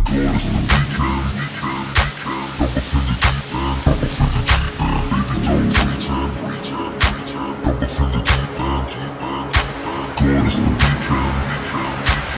God, it's the weekend. Jump us in the deep end, jump us in the deep end. Baby, don't pretend. Jump us in the deep end. God, it's the